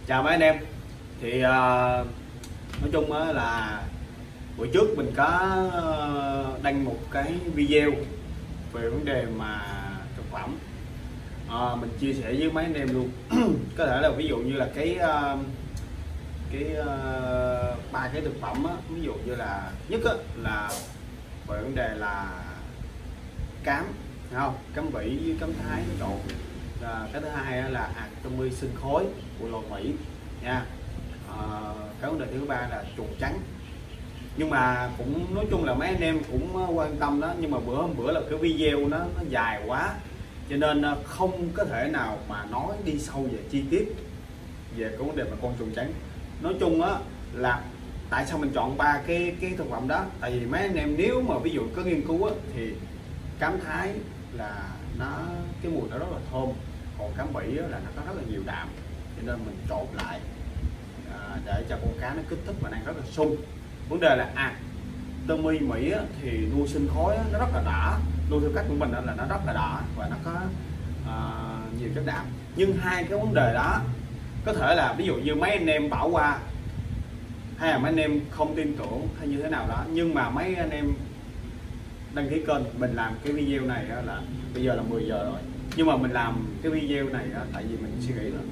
Chào mấy anh em. Thì nói chung là buổi trước mình có đăng một cái video về vấn đề mà thực phẩm. Mình chia sẻ với mấy anh em luôn. Có thể là ví dụ như là ba cái thực phẩm á, ví dụ như là nhất á, là về vấn đề là cám, thấy không? Cám Vĩ với cám Thái trộn. Cái thứ hai là Atomy sinh khối của lò Mỹ nha. Cái vấn đề thứ ba là chuột trắng. Nhưng mà cũng nói chung là mấy anh em cũng quan tâm đó, nhưng mà hôm bữa là cái video nó dài quá cho nên không có thể nào mà nói đi sâu về chi tiết về cái vấn đề mà con chuột trắng. Nói chung á là tại sao mình chọn ba cái thực phẩm đó, tại vì mấy anh em nếu mà ví dụ có nghiên cứu á, thì cám Thái là cái mùi nó rất là thơm, còn cám Vĩ là nó có rất là nhiều đạm, cho nên mình trộn lại để cho con cá nó kích thích và ăn rất là sung. Vấn đề là Atomy Mỹ thì nuôi sinh khối nó rất là đã, nuôi theo cách của mình là nó rất là đã và nó có nhiều chất đạm. Nhưng hai cái vấn đề đó có thể là ví dụ như mấy anh em bỏ qua, hay là mấy anh em không tin tưởng hay như thế nào đó, nhưng mà mấy anh em đăng ký kênh mình làm cái video này là bây giờ là 10 giờ rồi, nhưng mà mình làm cái video này tại vì mình suy nghĩ là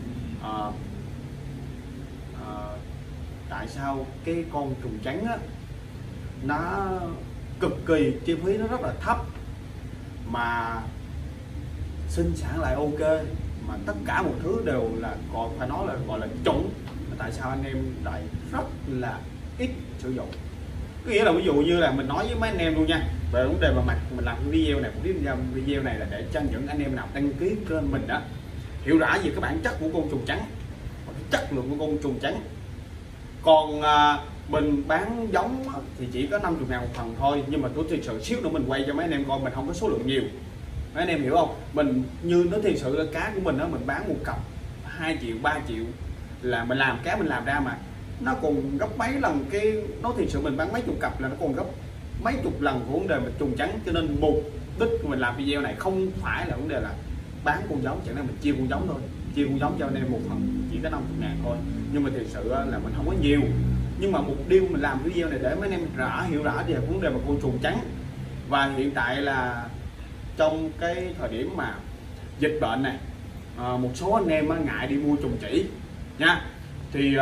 tại sao cái con trùng trắng nó cực kỳ chi phí nó rất là thấp mà sinh sản lại ok, mà tất cả một thứ đều là còn phải nói là gọi là chuẩn, tại sao anh em lại rất là ít sử dụng. Có nghĩa là ví dụ như là mình nói với mấy anh em luôn nha, về vấn đề mà mình làm cái video này, mục đích video này là để cho những anh em nào đăng ký kênh mình đó hiểu rõ về cái bản chất của con trùng trắng và cái chất lượng của con trùng trắng. Còn mình bán giống thì chỉ có 50.000 một phần thôi, nhưng mà tôi thiệt sự xíu nữa mình quay cho mấy anh em coi, mình không có số lượng nhiều, mấy anh em hiểu không? Mình như nó thiệt sự là cá của mình đó, mình bán một cặp 2 triệu 3 triệu là mình làm cá, mình làm ra mà nó còn gấp mấy lần cái, nó thiệt sự mình bán mấy chục cặp là nó còn gấp mấy chục lần của vấn đề mình trùng trắng. Cho nên mục đích của mình làm video này không phải là vấn đề là bán con giống, chẳng là mình chia con giống thôi, chia con giống cho anh em một phần chỉ có 50.000 thôi, nhưng mà thực sự là mình không có nhiều. Nhưng mà mục tiêu mình làm video này để mấy anh em hiểu rõ về vấn đề mà con trùng trắng. Và hiện tại là trong cái thời điểm mà dịch bệnh này, một số anh em ngại đi mua trùng chỉ nha, thì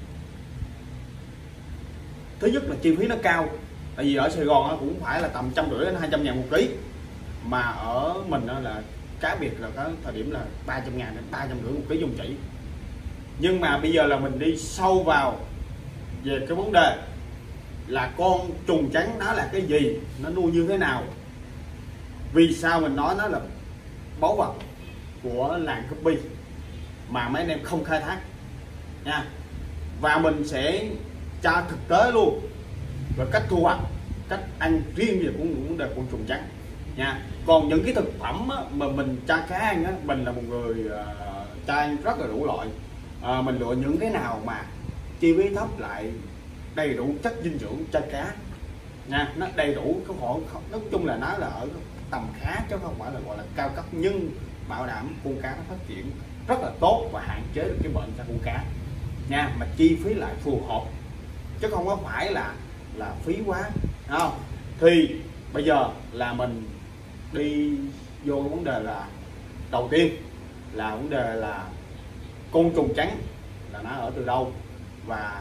thứ nhất là chi phí nó cao, tại vì ở Sài Gòn cũng phải là tầm 150 đến 200.000 một ký, mà ở mình là cá biệt là có thời điểm là 300.000 đến 350 một ký trùng chỉ. Nhưng mà bây giờ là mình đi sâu vào về cái vấn đề là con trùng trắng nó là cái gì, nó nuôi như thế nào, vì sao mình nói nó là báu vật của làng copy mà mấy anh em không khai thác nha. Và mình sẽ cho thực tế luôn về cách thu hoạch, cách ăn riêng về cũng vấn đề con trùng trắng nha. Còn những cái thực phẩm mà mình cho cá ăn mình là một người cho ăn rất là đủ loại. Mình lựa những cái nào mà chi phí thấp lại đầy đủ chất dinh dưỡng cho cá nha, nó đầy đủ cái khoản, nói chung là nó là ở tầm khá chứ không phải là gọi là cao cấp, nhưng bảo đảm con cá nó phát triển rất là tốt và hạn chế được cái bệnh cho con cá nha, mà chi phí lại phù hợp chứ không có phải là phí quá, đúng không? Thì bây giờ là mình đi vô vấn đề là đầu tiên là vấn đề là con trùng trắng là nó ở từ đâu và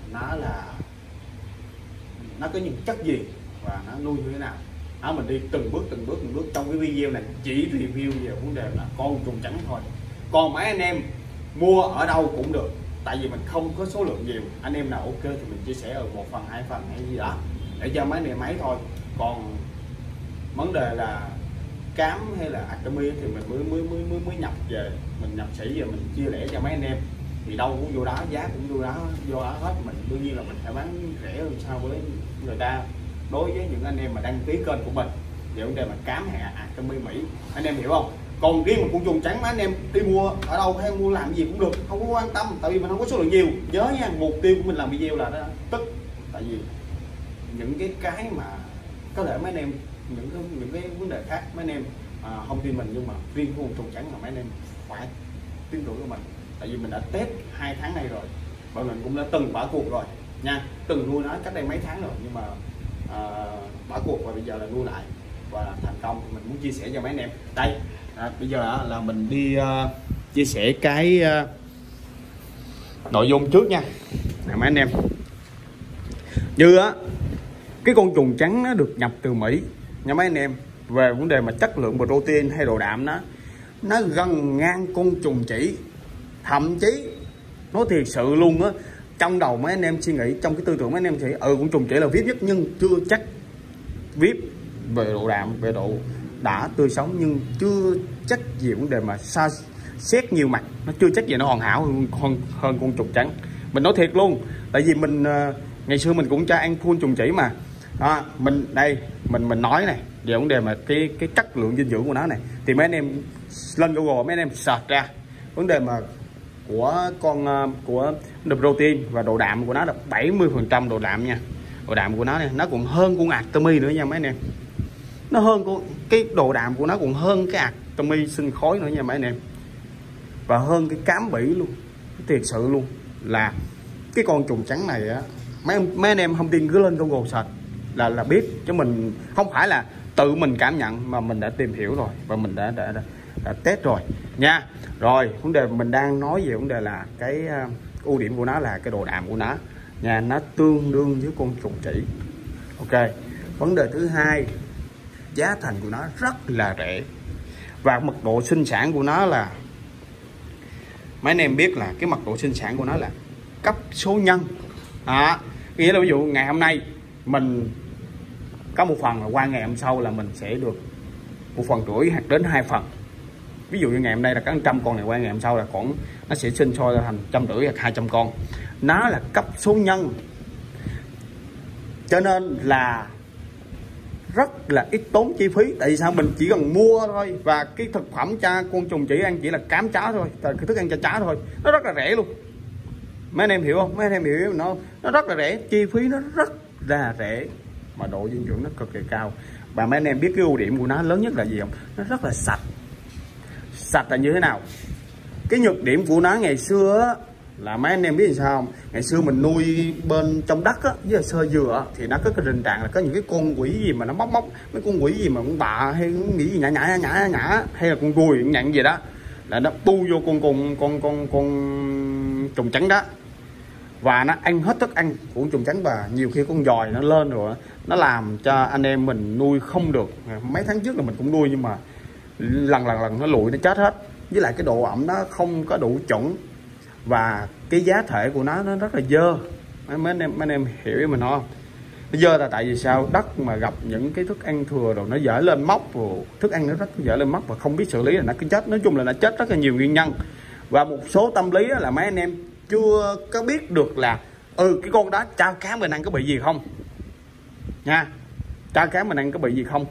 nó có những chất gì và nó nuôi như thế nào đó. Mình đi từng bước trong cái video này, chỉ review về vấn đề là con trùng trắng thôi. Còn mấy anh em mua ở đâu cũng được, tại vì mình không có số lượng nhiều, anh em nào ok thì mình chia sẻ ở 1 phần 2 phần hay gì đó để cho mấy anh em ấy thôi. Còn vấn đề là cám hay là Atomy thì mình mới nhập về, mình nhập sỉ về mình chia lẻ cho mấy anh em, thì đâu cũng vô đó, giá cũng vô đó hết. Mình đương nhiên là mình phải bán rẻ hơn so với người ta, đối với những anh em mà đăng ký kênh của mình về vấn đề mà cám hay Atomy Mỹ, anh em hiểu không? Còn riêng một con trùng trắng, mấy anh em đi mua ở đâu hay mua làm gì cũng được, không có quan tâm, tại vì mình không có số lượng nhiều. Nhớ nha, mục tiêu của mình làm video là đó, tức tại vì những cái mà có thể mấy anh em những cái vấn đề khác mấy anh em không tin mình, nhưng mà riêng con trùng trắng là mấy anh em phải tin tưởng của mình tại vì mình đã test 2 tháng nay rồi và mình cũng đã từng bỏ cuộc rồi nha, từng nuôi nó cách đây mấy tháng rồi, nhưng mà bỏ cuộc và bây giờ là nuôi lại và thành công. Mình muốn chia sẻ cho mấy anh em đây. Bây giờ là mình đi chia sẻ cái nội dung trước nha mấy anh em. Như cái con trùng trắng nó được nhập từ Mỹ nha mấy anh em. Về vấn đề mà chất lượng protein hay đồ đạm, nó gần ngang con trùng chỉ. Thậm chí nói thiệt sự luôn á, trong đầu mấy anh em suy nghĩ, trong cái tư tưởng mấy anh em suy nghĩ con trùng chỉ là VIP nhất, nhưng chưa chắc VIP về độ đạm, về độ đã tươi sống, nhưng chưa chắc gì vấn đề mà xét nhiều mặt, nó chưa chắc gì nó hoàn hảo hơn con trùng trắng. Mình nói thiệt luôn, tại vì mình ngày xưa mình cũng cho ăn full trùng chỉ mà. Mình nói này về vấn đề mà cái chất lượng dinh dưỡng của nó này, thì mấy anh em lên Google mấy anh em search ra vấn đề mà của protein và độ đạm của nó là 70% độ đạm nha. Độ đạm của nó này, nó còn hơn con Artemi nữa nha mấy anh em. Nó hơn cái độ đạm của nó còn hơn cái Artemi sinh khối nữa nha mấy anh em. Và hơn cái cám bỉ luôn. Thiệt sự luôn là cái con trùng trắng này á, mấy anh em không tin cứ lên Google search là biết, chứ mình không phải là tự mình cảm nhận mà mình đã tìm hiểu rồi và mình đã test rồi nha. Rồi vấn đề mình đang nói về vấn đề là cái ưu điểm của nó là cái độ đạm của nó nha, nó tương đương với con trùng chỉ. Ok, vấn đề thứ hai, giá thành của nó rất là rẻ và mật độ sinh sản của nó là mấy anh em biết là cái mật độ sinh sản của nó là cấp số nhân. Nghĩa là ví dụ ngày hôm nay mình có 1 phần, là qua ngày hôm sau là mình sẽ được 1,5 phần hoặc đến 2 phần. Ví dụ như ngày hôm nay là có 100 con này, qua ngày hôm sau là còn nó sẽ sinh sôi ra thành 150 hoặc 200 con. Nó là cấp số nhân, cho nên là rất là ít tốn chi phí. Tại vì sao? Mình chỉ cần mua thôi, và cái thực phẩm cho con trùng chỉ ăn chỉ là cám chó thôi, cái thức ăn cho chó thôi, nó rất là rẻ luôn. Mấy anh em hiểu không? Mấy anh em hiểu nó rất là rẻ, chi phí nó rất là rẻ mà độ dinh dưỡng nó cực kỳ cao. Và mấy anh em biết cái ưu điểm của nó lớn nhất là gì không? Nó rất là sạch. Sạch là như thế nào? Cái nhược điểm của nó ngày xưa á, là mấy anh em biết làm sao không? Ngày xưa mình nuôi bên trong đất á, với là sơ dừa thì nó có cái tình trạng là có những cái con quỷ gì mà nó móc mấy con quỷ gì mà con bạ hay nghĩ gì nhả hay là con ruồi nhặn gì đó, là nó bu vô con trùng trắng đó, và nó ăn hết thức ăn của trùng trắng. Và nhiều khi con giòi nó lên rồi nó làm cho anh em mình nuôi không được. Mấy tháng trước là mình cũng nuôi, nhưng mà lần nó lụi, nó chết hết. Với lại cái độ ẩm nó không có đủ chuẩn, và cái giá thể của nó rất là dơ. Mấy anh em hiểu ý mình không? Nó dơ là tại vì sao? Đất mà gặp những cái thức ăn thừa rồi nó dở lên móc, rồi thức ăn nó rất dở lên móc và không biết xử lý là nó cứ chết. Nói chung là nó chết rất là nhiều nguyên nhân. Và một số tâm lý là mấy anh em chưa có biết được là cái con đó cho cá mình ăn có bị gì không nha, cho cá mình ăn có bị gì không.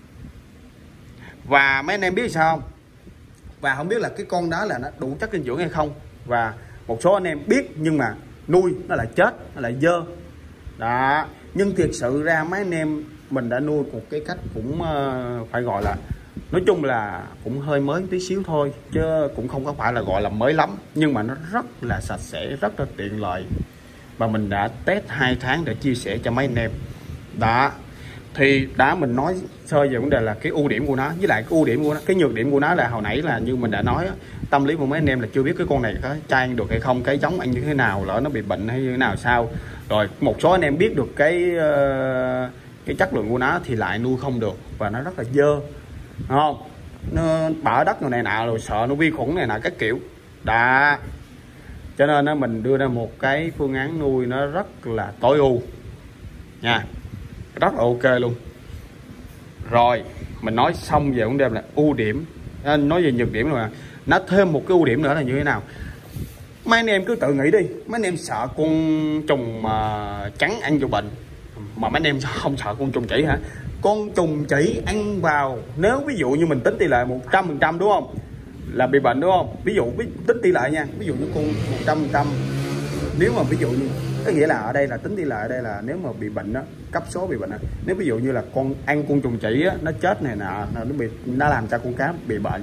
Và mấy anh em biết sao không? Và không biết là cái con đó là nó đủ chất dinh dưỡng hay không. Và một số anh em biết nhưng mà nuôi nó lại chết, nó lại dơ đó. Nhưng thiệt sự ra mấy anh em mình đã nuôi một cái cách cũng phải gọi là, nói chung là cũng hơi mới tí xíu thôi, chứ cũng không có phải là gọi là mới lắm. Nhưng mà nó rất là sạch sẽ, rất là tiện lợi. Và mình đã test 2 tháng để chia sẻ cho mấy anh em đó. Thì đã mình nói sơ về vấn đề là cái ưu điểm của nó, với lại cái ưu điểm của nó, cái nhược điểm của nó là hồi nãy là như mình đã nói, tâm lý của mấy anh em là chưa biết cái con này có cho ăn được hay không, cái giống ăn như thế nào, lỡ nó bị bệnh hay như thế nào sao. Rồi một số anh em biết được cái chất lượng của nó thì lại nuôi không được, và nó rất là dơ, đúng không? Nó bở đất này nọ, rồi sợ nó vi khuẩn này nọ các kiểu đó. Cho nên mình đưa ra một cái phương án nuôi nó rất là tối ưu nha, rất là ok luôn. Rồi mình nói xong về vấn đề là ưu điểm, nói về nhược điểm rồi mà. Nó thêm một cái ưu điểm nữa là như thế nào? Mấy anh em cứ tự nghĩ đi, mấy anh em sợ con trùng trắng ăn vô bệnh, mà mấy anh em không sợ con trùng chỉ hả? Con trùng chỉ ăn vào, nếu ví dụ như mình tính tỷ lệ 100% đúng không, là bị bệnh đúng không? Ví dụ tính tỷ lệ nha, ví dụ như con 100%, nếu mà ví dụ như, có nghĩa là ở đây là tính tỷ lệ ở đây là nếu mà bị bệnh đó, cấp số bị bệnh đó. Nếu ví dụ như là con ăn con trùng chỉ á, nó chết này nọ, nó làm cho con cá bị bệnh,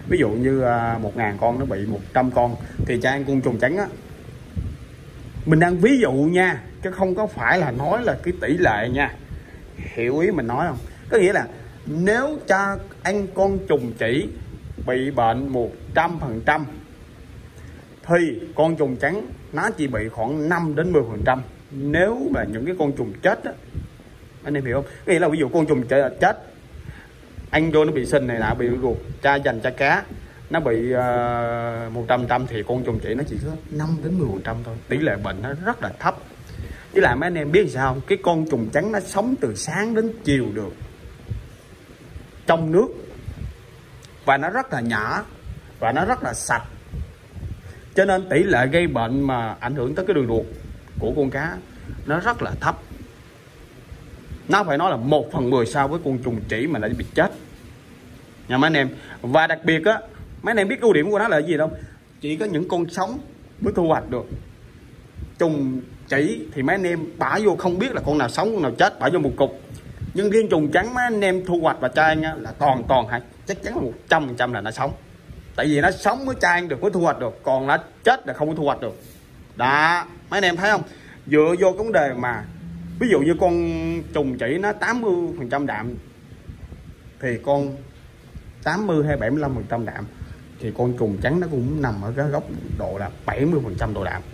ví dụ như 1.000 con nó bị 100 con thì cha ăn côn trùng trắng á, mình đang ví dụ nha, chứ không có phải là nói là cái tỷ lệ nha, hiểu ý mình nói không? Có nghĩa là nếu cha ăn con trùng chỉ bị bệnh 100% thì con trùng trắng nó chỉ bị khoảng 5 đến 10%. Nếu mà những cái con trùng chết á, anh em hiểu không? Có nghĩa là ví dụ con trùng chết ăn vô nó bị sinh này nọ, bị ruột, cha dành cha cá nó bị 100% thì con trùng chỉ nó chỉ có 5 đến 10% thôi, tỷ lệ bệnh nó rất là thấp. Với lại mấy anh em biết sao không? Cái con trùng trắng nó sống từ sáng đến chiều được trong nước, và nó rất là nhỏ và nó rất là sạch, cho nên tỷ lệ gây bệnh mà ảnh hưởng tới cái đường ruột của con cá nó rất là thấp. Nó phải nói là 1/10 so với con trùng chỉ mà đã bị chết nha mấy anh em. Và đặc biệt á, mấy anh em biết ưu điểm của nó là gì đâu, chỉ có những con sống mới thu hoạch được. Trùng chỉ thì mấy anh em bả vô không biết là con nào sống con nào chết, bả vô một cục. Nhưng riêng trùng trắng mấy anh em thu hoạch và tra ăn là toàn hay chắc chắn là 100% là nó sống. Tại vì nó sống mới tra ăn được, mới thu hoạch được, còn nó chết là không có thu hoạch được. Đó, mấy anh em thấy không? Dựa vô cái vấn đề mà ví dụ như con trùng chỉ nó 80% đạm thì con 80 hay 75% đạm, thì con trùng trắng nó cũng nằm ở cái góc độ là 70% độ đạm.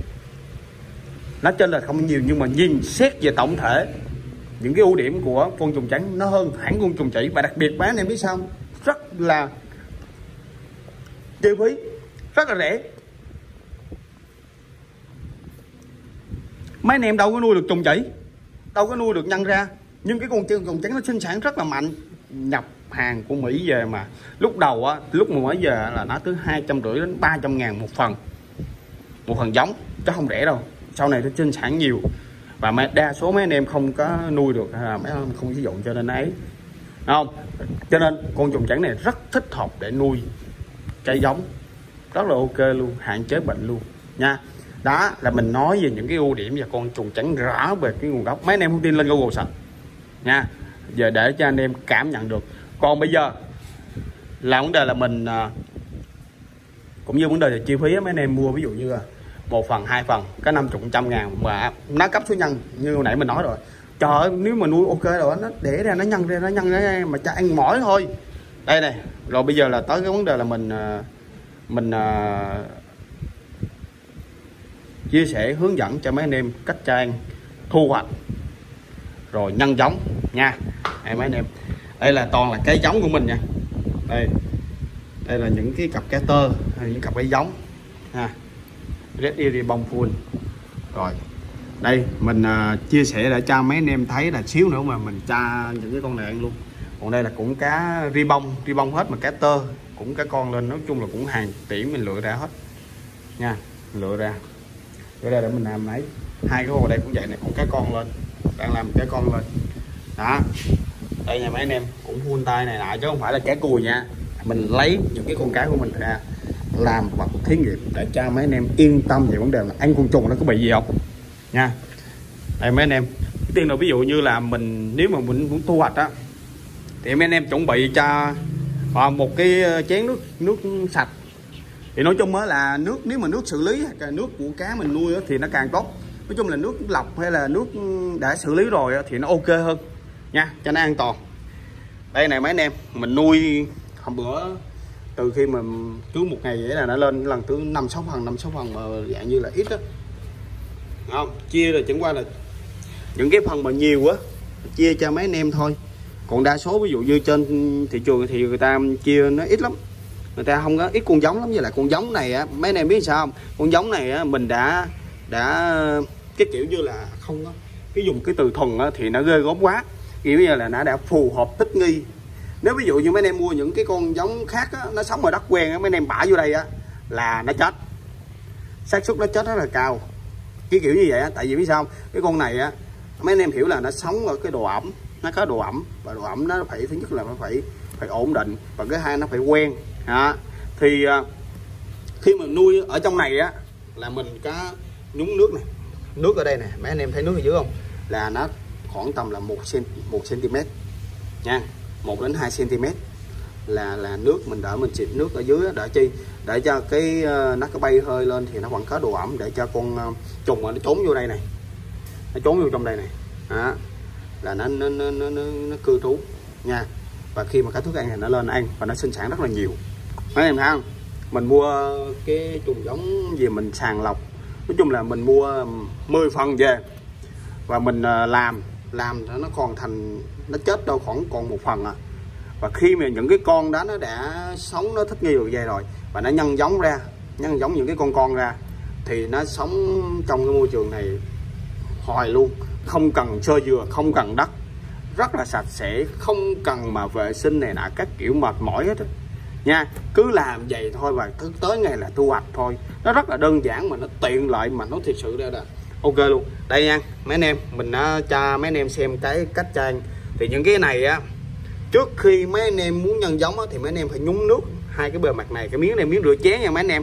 Nó trên là không nhiều, nhưng mà nhìn xét về tổng thể những cái ưu điểm của con trùng trắng nó hơn hẳn con trùng chỉ. Và đặc biệt mấy anh em biết sao không? Rất là chi phí rất là rẻ. Mấy anh em đâu có nuôi được trùng chỉ, đâu có nuôi được nhân ra, nhưng cái con trùng trắng nó sinh sản rất là mạnh. Nhập hàng của Mỹ về mà lúc đầu á, lúc mà mới về là nó tới 250 đến 300 ngàn một phần giống, chứ không rẻ đâu. Sau này nó sinh sản nhiều và đa số mấy anh em không có nuôi được, hay là mấy anh em không sử dụng, cho nên ấy không. Cho nên con trùng trắng này rất thích hợp để nuôi cây giống, rất là ok luôn, hạn chế bệnh luôn nha. Đó là mình nói về những cái ưu điểm và con trùng trắng rõ về cái nguồn gốc. Mấy anh em không tin lên Google search nha, giờ để cho anh em cảm nhận được. Còn bây giờ là vấn đề là mình cũng như vấn đề về chi phí á, mấy anh em mua ví dụ như là 1 phần 2 phần cái 50-100 ngàn mà nó cấp số nhân như hồi nãy mình nói rồi. Trời ơi, nếu mà nuôi ok rồi nó để ra, nó nhân ra mà cho ăn mỏi thôi. Đây này, rồi bây giờ là tới cái vấn đề là mình chia sẻ hướng dẫn cho mấy anh em cách cho ăn, thu hoạch rồi nhân giống nha. Đây mấy anh em, đây là toàn là cái giống của mình nha. Đây là những cái cặp cá tơ hay những cặp cái giống ha, Red Ear Ribbon Full. Rồi đây mình chia sẻ để cho mấy anh em thấy là xíu nữa mà mình tra những cái con này ăn luôn. Còn đây là cũng cá ribbon hết, mà cá tơ cũng cá con lên, nói chung là cũng hàng tỷ mình lựa ra hết nha, lựa ra để mình làm lấy. Hai cái hồ đây cũng vậy này, còn cá con lên, đang làm cá con lên đó. Đây nha mấy anh em, cũng full tay này nọ chứ không phải là cá cùi nha. Mình lấy những cái con cá của mình ra làm vật thí nghiệm để cho mấy anh em yên tâm về vấn đề là ăn côn trùng nó có bị gì không nha. Đây mấy anh em, cái tiên là ví dụ như là mình nếu mà mình muốn thu hoạch á thì mấy anh em chuẩn bị cho một cái chén nước sạch. Thì nói chung á là nước, nếu mà nước xử lý hay nước của cá mình nuôi á, thì nó càng tốt. Nói chung là nước lọc hay là nước đã xử lý rồi á, thì nó ok hơn nha, cho nó an toàn. Đây này mấy anh em, mình nuôi hôm bữa từ khi mà cứ một ngày vậy là nó lên lần từ 5-6 phần mà dạng như là ít đó, không chia rồi, chẳng qua là những cái phần mà nhiều á chia cho mấy anh em thôi. Còn đa số ví dụ như trên thị trường thì người ta chia nó ít lắm, người ta không có ít con giống lắm. Với lại con giống này á, mấy anh em biết sao không, con giống này á mình đã cái kiểu như là không có cái dùng cái từ thuần á thì nó ghê gớm quá, kiểu như là nó đã phù hợp thích nghi. Nếu ví dụ như mấy anh em mua những cái con giống khác á, nó sống ở đất quen á, mấy anh em bả vô đây á là nó chết, xác suất nó chết rất là cao, cái kiểu như vậy á. Tại vì biết sao không? Cái con này á mấy anh em hiểu là nó sống ở cái độ ẩm, nó có độ ẩm, và độ ẩm nó phải, thứ nhất là nó phải ổn định, và cái hai nó phải quen ha. Thì khi mà nuôi ở trong này á là mình có nhúng nước này, nước ở đây nè, mấy anh em thấy nước ở dưới không, là nó khoảng tầm là 1 cm nha, 1 đến 2 cm là nước mình đợi mình xịt nước ở dưới để chi, để cho cái nó có bay hơi lên thì nó vẫn có độ ẩm, để cho con trùng nó trốn vô đây này, nó trốn vô trong đây này đó, là nó cư trú nha. Và khi mà cái thức ăn này nó lên ăn và nó sinh sản rất là nhiều. Mấy em thấy không, mình mua cái trùng giống gì mình sàng lọc, nói chung là mình mua 10 phần về và mình làm nó còn thành, nó chết đâu khoảng còn 1 phần à. Và khi mà những cái con đó nó đã sống, nó thích nghi được vậy rồi và nó nhân giống ra, nhân giống những cái con ra thì nó sống trong cái môi trường này hoài luôn, không cần xơ dừa, không cần đất, rất là sạch sẽ, không cần mà vệ sinh này nọ các kiểu mệt mỏi hết nha. Cứ làm vậy thôi và cứ tới ngày là thu hoạch thôi. Nó rất là đơn giản mà nó tiện lợi, mà nó thực sự ra là ok luôn. Đây nha mấy anh em, mình cho mấy anh em xem cái cách trang. Thì những cái này á, trước khi mấy anh em muốn nhân giống á, thì mấy anh em phải nhúng nước hai cái bề mặt này, cái miếng này miếng rửa chén nha mấy anh em.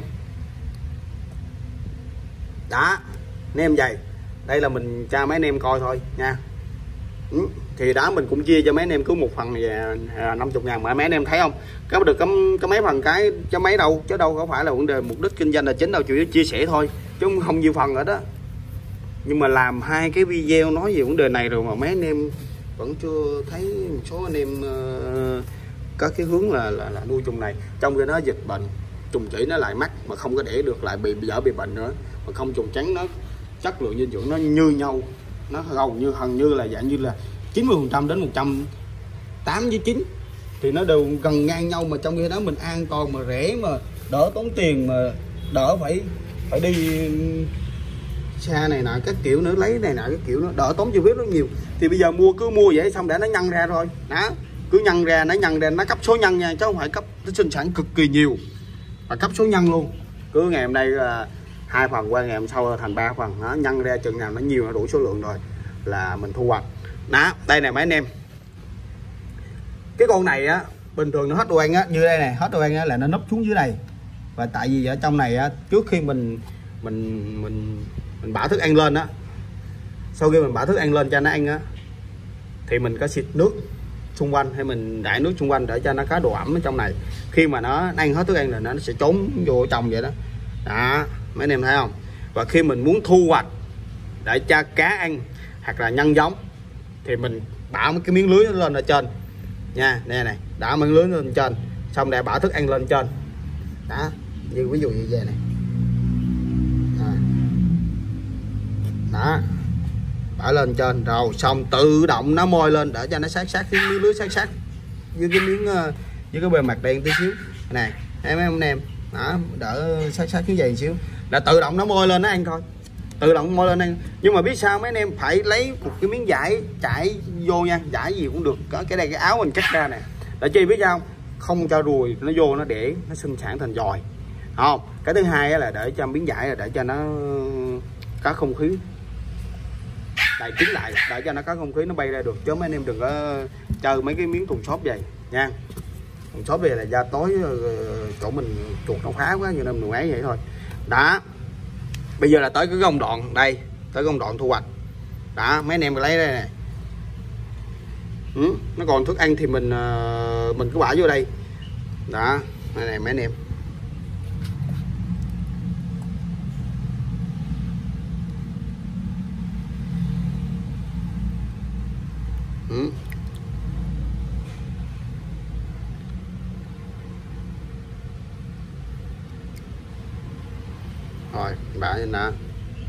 Đó, anh em vậy. Đây là mình cho mấy anh em coi thôi nha. Thì đó mình cũng chia cho mấy anh em cứ 1 phần về 50.000 mà mấy anh em thấy không, có được có mấy phần cái cho mấy đâu, chứ đâu có phải là vấn đề mục đích kinh doanh là chính đâu, chủ yếu chia sẻ thôi chứ không nhiều phần ở đó. Nhưng mà làm 2 cái video nói về vấn đề này rồi mà mấy anh em vẫn chưa thấy một số anh em có cái hướng là nuôi trùng này, trong khi nó dịch bệnh trùng chỉ nó lại mắc mà không có để được, lại bị bệnh nữa, mà không trùng trắng nó chất lượng dinh dưỡng nó như nhau, nó gần như là dạng như là 90% đến 189 thì nó đều gần ngang nhau, mà trong khi đó mình an toàn mà rẻ mà đỡ tốn tiền, mà đỡ phải đi xa này nọ các kiểu nữa, lấy này nọ các kiểu nó đỡ tốn chi phí rất nhiều. Thì bây giờ cứ mua vậy xong để nó nhân ra thôi đó, cứ nhân ra nó cấp số nhân nha, chứ không phải cấp nó sinh sản cực kỳ nhiều và cấp số nhân luôn. Cứ ngày hôm nay 2 phần, qua ngày hôm sau thành 3 phần, nó nhân ra chừng nào nó nhiều, nó đủ số lượng rồi là mình thu hoạch. Đó, đây nè mấy anh em, cái con này á bình thường nó hết đồ ăn á, như đây này, hết đồ ăn á là nó núp xuống dưới này. Và tại vì ở trong này á, trước khi mình bả thức ăn lên á, sau khi mình bả thức ăn lên cho nó ăn á, thì mình có xịt nước xung quanh, hay mình rải nước xung quanh để cho nó có độ ẩm ở trong này. Khi mà nó ăn hết thức ăn rồi nó sẽ trốn vô trong vậy đó. Đó, mấy anh em thấy không? Và khi mình muốn thu hoạch để cho cá ăn hoặc là nhân giống thì mình bả cái miếng lưới lên ở trên nha, nè này, đảo miếng lưới lên trên, xong để bả thức ăn lên trên đó, như ví dụ như vậy này đó, bả lên trên rồi xong tự động nó môi lên để cho nó sát cái miếng lưới, sát với cái miếng với cái bề mặt đen tí xíu này, em đó, đỡ sát như vậy xíu là tự động nó môi lên nó ăn thôi, tự động môi lên ăn. Nhưng mà biết sao mấy anh em phải lấy một cái miếng vải trải vô nha, vải gì cũng được, có cái đây cái áo mình cắt ra nè, để chi biết sao không cho ruồi nó vô nó để nó sinh sản thành giòi không. Cái thứ hai là để cho miếng vải là để cho nó có không khí đậy kín lại, để cho nó có không khí nó bay ra được, chứ mấy anh em đừng có chơi mấy cái miếng thùng xốp vậy nha. Thùng xốp về là ra tối chỗ mình chuột nó phá quá, như nên mình ấy vậy thôi. Đó, bây giờ là tới cái công đoạn đây, tới công đoạn thu hoạch đó, mấy anh em lấy đây này. Nó còn thức ăn thì mình cứ bỏ vô đây đó, đây này mấy anh em. Rồi bạn nhìn nè,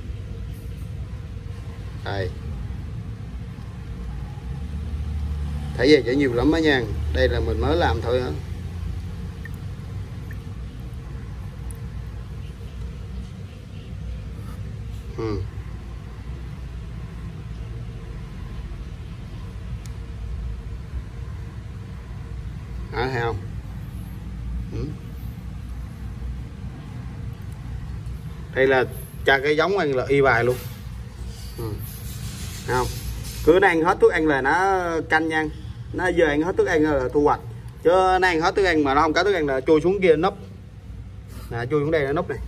đây thấy về chảy nhiều lắm á nha, đây là mình mới làm thôi hả. Thấy không? Đây là cho cái giống ăn là y bài luôn. Thấy không? Cứ nó ăn hết thức ăn là nó canh nha, nó giờ ăn hết thức ăn là thu hoạch, chứ nó ăn hết thức ăn mà nó không có thức ăn là chui xuống kia núp nè, chui xuống đây là núp này.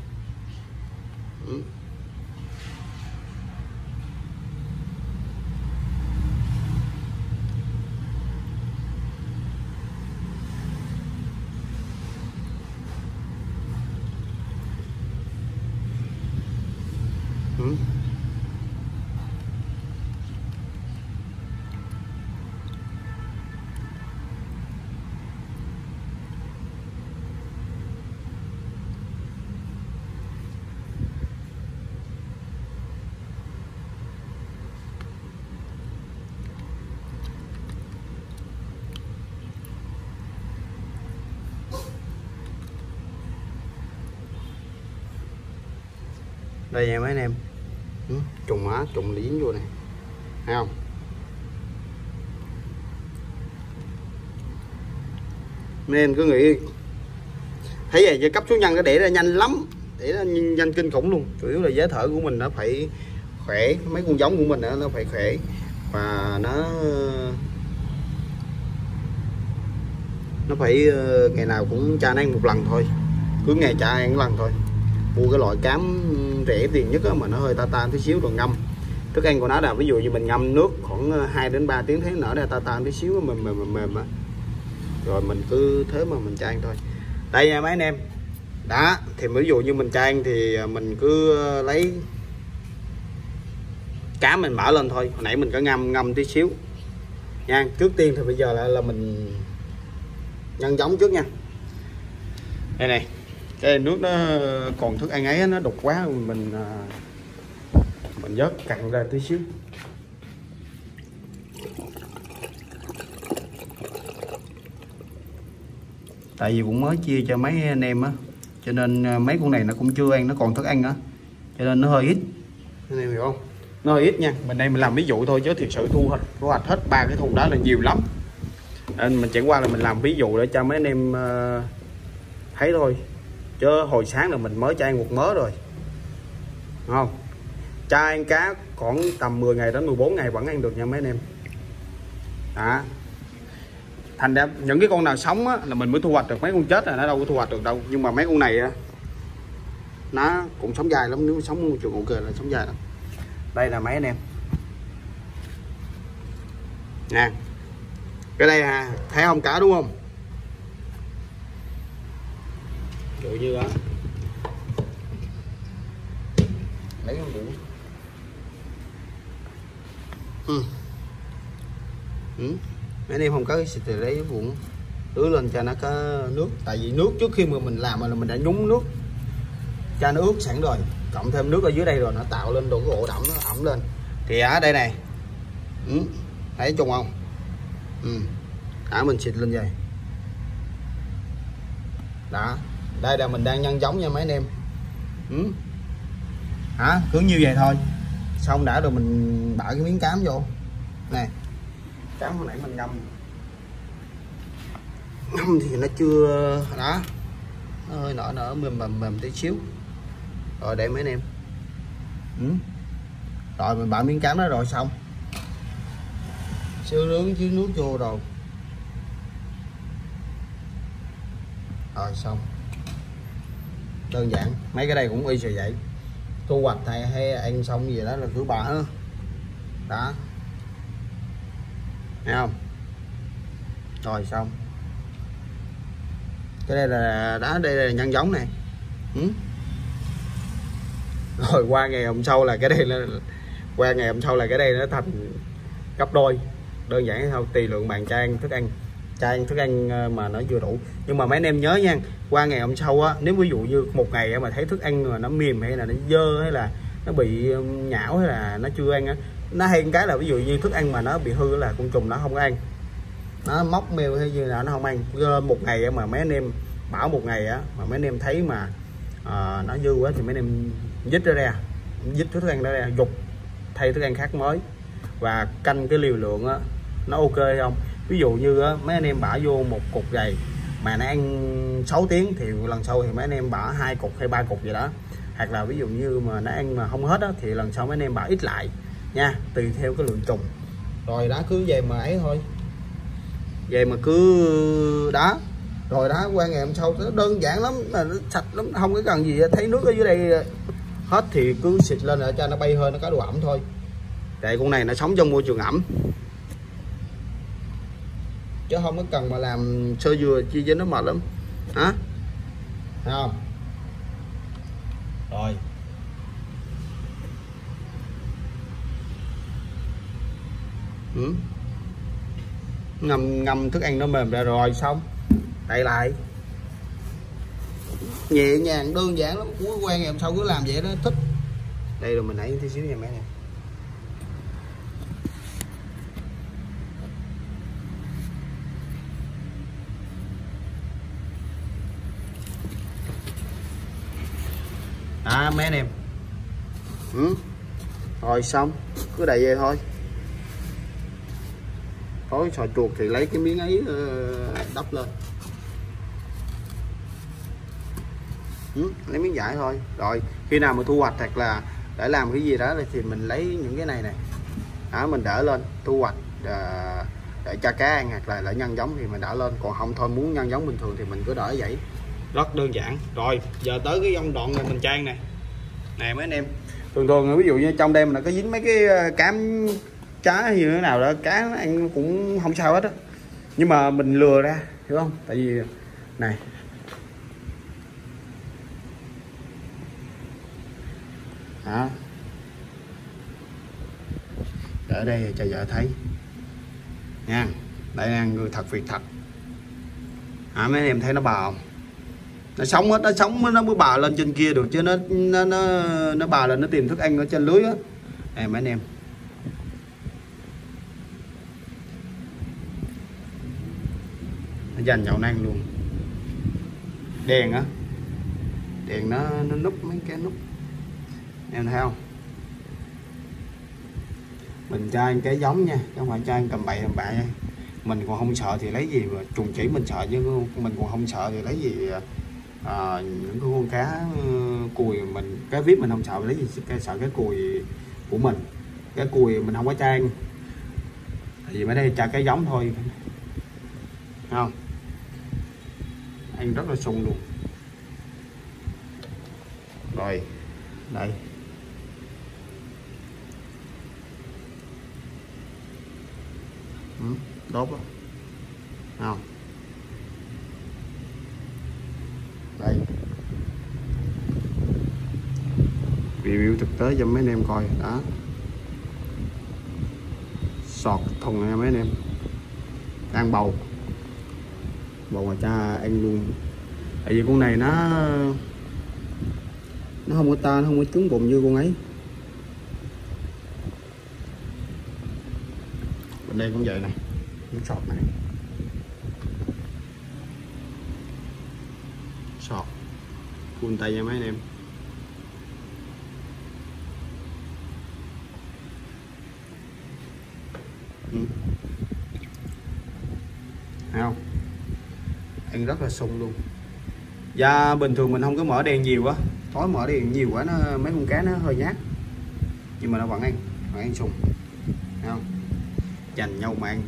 Đây nha mấy anh em, trùng á, trùng liếng vô này, thấy không? Mấy em cứ nghĩ thấy vậy chứ cấp số nhân nó để ra nhanh lắm, để ra nhanh kinh khủng luôn. Chủ yếu là giá thở của mình nó phải khỏe, mấy con giống của mình nó phải khỏe và nó phải ngày nào cũng cho nó ăn một lần thôi, cứ ngày cho ăn một lần thôi. Mua cái loại cám rẻ tiền nhất đó, mà nó hơi ta tí xíu rồi ngâm thức ăn của nó là ví dụ như mình ngâm nước khoảng 2 đến 3 tiếng thấy nở ra ta tí xíu mềm rồi mình cứ thế mà mình chan thôi. Đây nha mấy anh em, đó thì ví dụ như mình chan thì mình cứ lấy cá mình mở lên thôi. Hồi nãy mình có ngâm tí xíu nha. Trước tiên thì bây giờ là mình nhân giống trước nha. Đây này, cái nước nó còn thức ăn ấy nó đục quá, mình vớt cặn ra tí xíu. Tại vì cũng mới chia cho mấy anh em á, cho nên mấy con này nó cũng chưa ăn, nó còn thức ăn á, cho nên nó hơi ít, anh em hiểu không? Nó hơi ít nha. Mình đây mình làm ví dụ thôi chứ thực sự thu hoạch hết 3 cái thùng đó là nhiều lắm, nên mình chẳng qua là mình làm ví dụ để cho mấy anh em thấy thôi, chứ hồi sáng là mình mới cho ăn một mớ rồi, đúng không? Cho ăn cá khoảng tầm 10 ngày đến 14 ngày vẫn ăn được nha mấy anh em. Đó, thành ra những cái con nào sống á, là mình mới thu hoạch được, mấy con chết là nó đâu có thu hoạch được đâu. Nhưng mà mấy con này á, nó cũng sống dài lắm, nếu sống môi trường ok là sống dài lắm. Đây là mấy anh em nè, cái đây thấy không, cá đúng không? Dụ như á, lấy cái muỗng mấy anh em không có cái xịt thì lấy cái muỗng tưới lên cho nó có nước. Tại vì nước trước khi mà mình làm là mình đã nhúng nước cho nó ướt sẵn rồi, cộng thêm nước ở dưới đây rồi nó tạo lên độ cái ổ đậm, nó ẩm lên. Thì ở đây này, thấy trùng không? Mình xịt lên vậy đó. Đây là mình đang nhân giống nha mấy anh em. Cứ như vậy thôi. Xong đã rồi mình bỏ cái miếng cám vô nè. Cám hồi nãy mình ngâm thì nó chưa đó, nó hơi nở mềm tí xíu rồi. Để mấy anh em rồi mình bỏ miếng cám đó rồi xong xíu nướng chứ nước vô rồi xong. Đơn giản, mấy cái đây cũng y như vậy. Thu hoạch hay ăn xong gì đó là cứ bỏ đó, thấy không? Rồi xong. Cái đây là đó, đây là nhân giống này. Rồi qua ngày hôm sau là cái đây nó thành gấp đôi. Đơn giản thôi, tùy lượng bạn cho ăn thức ăn mà nó vừa đủ. Nhưng mà mấy anh em nhớ nha, qua ngày hôm sau á, nếu ví dụ như một ngày mà thấy thức ăn mà nó mềm hay là nó dơ hay là nó bị nhão hay là nó chưa ăn á, nó hay cái là ví dụ như thức ăn mà nó bị hư là con trùng nó không có ăn, nó móc mèo hay như là nó không ăn. Một ngày mà mấy anh em bảo một ngày á mà mấy anh em thấy mà nó dư quá thì mấy anh em dứt thức ăn đó ra, dục thay thức ăn khác mới và canh cái liều lượng á nó ok không. Ví dụ như á, mấy anh em bỏ vô một cục dày mà nó ăn 6 tiếng thì lần sau thì mấy anh em bỏ 2 cục hay 3 cục gì đó. Hoặc là ví dụ như mà nó ăn mà không hết á, thì lần sau mấy anh em bỏ ít lại nha, tùy theo cái lượng trùng. Rồi đó, cứ về mà ấy thôi, về mà cứ đó. Rồi đó, qua ngày hôm sau nó đơn giản lắm, là nó sạch lắm, không có cần gì. Thấy nước ở dưới đây hết thì cứ xịt lên để cho nó bay hơi, nó có độ ẩm thôi. Tại con này nó sống trong môi trường ẩm, chứ không có cần mà làm sơ dừa chi cho nó mệt lắm hả, thấy không? Rồi Ngâm thức ăn nó mềm ra rồi xong đậy lại, nhẹ nhàng đơn giản lắm. Cuối quen em sao cứ làm vậy đó thích. Đây rồi mình nãy tí xíu nha mấy em. Đó mấy anh em. Rồi xong cứ đậy vậy thôi. Tối sò chuột thì lấy cái miếng ấy đắp lên. Lấy miếng vải thôi. Rồi khi nào mà thu hoạch hoặc là để làm cái gì đó thì mình lấy những cái này đó, mình đỡ lên thu hoạch để cho cá ăn hoặc là nhân giống thì mình đỡ lên, còn không thôi muốn nhân giống bình thường thì mình cứ đỡ vậy, rất đơn giản. Rồi giờ tới cái công đoạn này mình chan nè mấy anh em. Thường ví dụ như trong đêm là có dính mấy cái cám cá hay như thế nào đó, cá nó ăn cũng không sao hết á, nhưng mà mình lừa ra, hiểu không? Tại vì này đó, ở đây cho vợ thấy nha, đây là người thật việc thật. Mấy anh em thấy nó bò không? Nó sống hết, nó sống nó mới bò lên trên kia được, chứ nó bò lên nó tìm thức ăn ở trên lưới á. Đây mấy anh em, nó dành nhậu ăn luôn. Đèn á, đèn nó núp mấy cái nút, em thấy không? Mình cho anh cái giống nha, chứ không phải cho anh cầm bậy cầm bạ nha. Mình còn không sợ thì lấy gì mà trùng chỉ mình sợ, chứ mình còn không sợ thì lấy gì những cái con cá cùi mình, cái vít mình không sợ, lấy gì sợ cái cùi của mình. Cái cùi mình không có cho ăn, tại vì mới đây cho cái giống thôi, không ăn rất là sung luôn. Rồi đây đốt đó. Không đây review thực tế cho mấy anh em coi đó, sọt thùng này mấy anh em, đang bầu mà cha ăn luôn. Tại vì con này nó không có ta, nó không có trúng bụng như con ấy. Bên đây cũng vậy này, miếng sọt này, sọt full tay nha mấy anh em. Thấy không? Ăn rất là sung luôn. Và bình thường mình không có mở đèn nhiều á, tối mở đèn nhiều quá nó mấy con cá nó hơi nhát, nhưng mà nó vẫn ăn sung. Thấy không? Dành nhau mà ăn.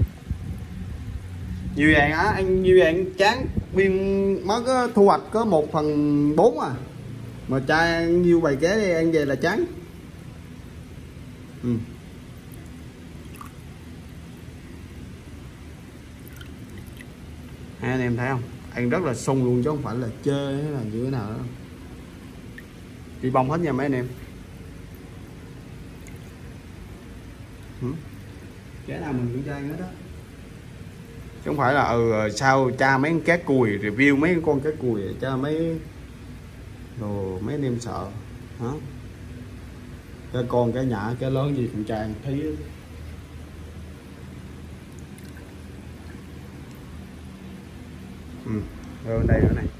Như vậy á, anh như vậy anh chán viên mới có thu hoạch có 1/4 à, mà cha nhiêu bầy cá đi ăn về là chán. Hai anh em thấy không, ăn rất là sung luôn chứ không phải là chơi hay là như thế nào đó. Đi bông hết nha mấy anh em. Cái nào mình cũng cho ăn hết đó, chứ không phải là sao cha mấy cá cùi review mấy con cá cùi cho mấy đồ mấy anh em sợ hả? Cái con cái nhã cái lớn gì cũng cho ăn thấy. Rồi đây nữa này.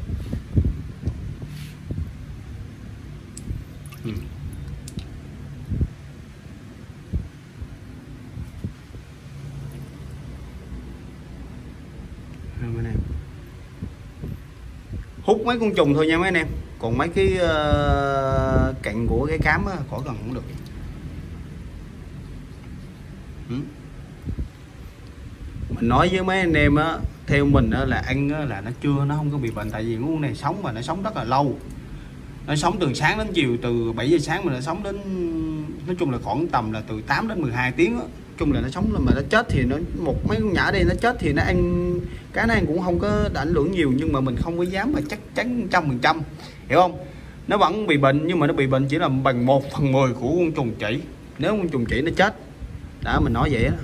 Mấy em hút mấy con trùng thôi nha mấy anh em, còn mấy cái cạnh của cái cám á, khỏi cần cũng được. Mình nói với mấy anh em á, theo mình á, là ăn á, là nó không có bị bệnh, tại vì con này sống mà nó sống rất là lâu, nó sống từ sáng đến chiều, từ 7 giờ sáng mà nó sống đến, nói chung là khoảng tầm là từ 8 đến 12 tiếng á. Chung là nó sống, mà nó chết thì nó mấy con nhã đây nó chết thì nó ăn cá nó ăn cũng không có ảnh hưởng nhiều, nhưng mà mình không có dám mà chắc chắn 100%, hiểu không? Nó vẫn bị bệnh, nhưng mà nó bị bệnh chỉ là bằng 1/10 của con trùng chỉ. Nếu con trùng chỉ nó chết Đó mình nói vậy á.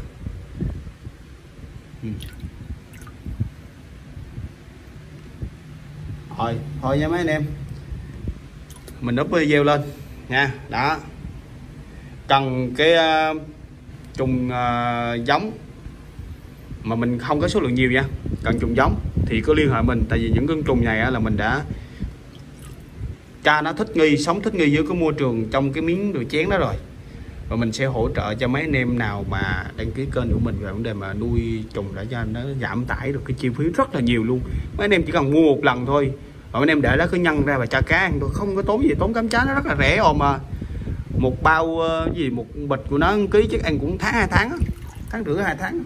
Thôi nha mấy anh em, mình up video lên nha. Đó, cần cái trùng giống mà mình không có số lượng nhiều nha, cần trùng giống thì cứ liên hệ mình, tại vì những con trùng này là mình đã cho nó thích nghi, sống thích nghi với cái môi trường trong cái miếng đồ chén đó rồi, và mình sẽ hỗ trợ cho mấy anh em nào mà đăng ký kênh của mình về vấn đề mà nuôi trùng để cho nó giảm tải được cái chi phí rất là nhiều luôn. Mấy anh em chỉ cần mua một lần thôi, và mấy anh em để đó cứ nhân ra và cho cá ăn thôi, không có tốn gì, tốn cám chá, nó rất là rẻ mà. Một bao một bịch của nó 1 ký chắc ăn cũng tháng 2 tháng, tháng rưỡi 2 tháng.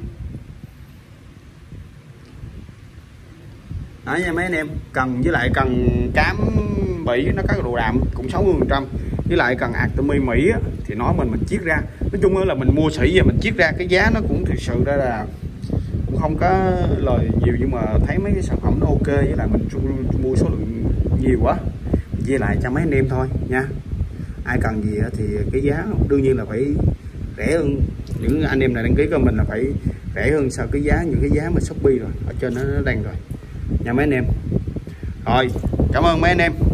Đó nha mấy anh em, cần với lại cần cám Bỉ nó có độ đạm cũng 60%, với lại cần Artemia Mỹ thì nói mình chiết ra, nói chung là mình mua sỉ về mình chiết ra cái giá nó cũng thực sự ra là cũng không có lời nhiều, nhưng mà thấy mấy cái sản phẩm nó ok, với lại mình mua số lượng nhiều quá với lại cho mấy anh em thôi nha. Ai cần gì thì cái giá đương nhiên là phải rẻ hơn, những anh em này đăng ký của mình là phải rẻ hơn sau cái giá, những cái giá mà Shopee rồi ở trên nó đang rồi nha mấy anh em. Rồi cảm ơn mấy anh em.